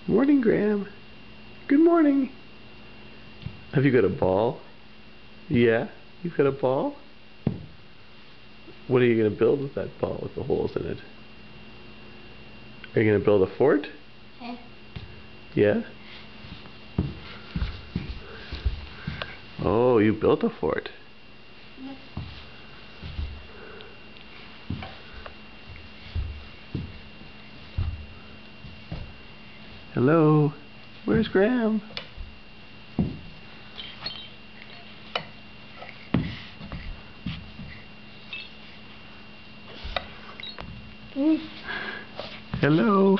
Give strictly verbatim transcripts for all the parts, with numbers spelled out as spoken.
Morning, Graham. Good morning. Have you got a ball? Yeah? You've got a ball? What are you going to build with that ball with the holes in it? Are you going to build a fort? Yeah. Yeah? Oh, you built a fort. Yeah. Hello? Where's Graham? Hello?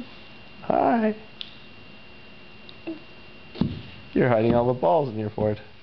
Hi. You're hiding all the balls in your fort.